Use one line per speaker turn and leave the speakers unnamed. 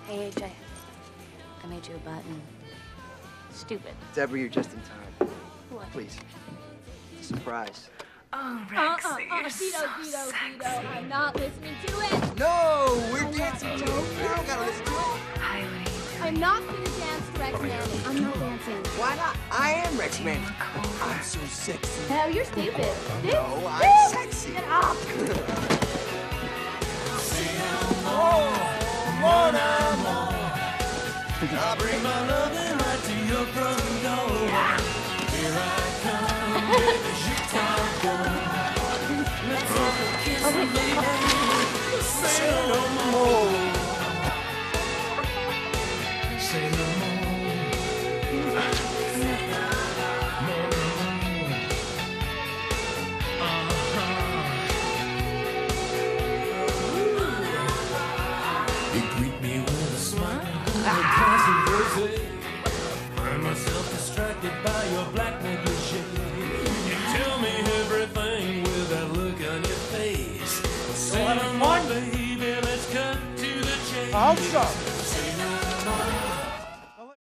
Hey, AJ. I made you a button. Stupid.
Deborah, you're just in time.
What?
Please. It's a surprise.
Oh, Rexy, you're so sexy.
I'm not listening to it.
No, we're dancing to it. You don't gotta listen to it.
Hi, what are you doing?
I'm not gonna dance to Rex Manning. I'm not dancing.
Why not? I am Rex Manning. I'm so sexy.
No, you're stupid.
No, I'm sexy.
Get off.
I'll bring my loving right to your front door. Here I come, let's have a kiss, baby. Say no more. Say no more. You greet me with a smile. Find myself distracted by your black negligee. You tell me everything with that look on your face. Say no more, baby, let's cut to the chase.
Awesome.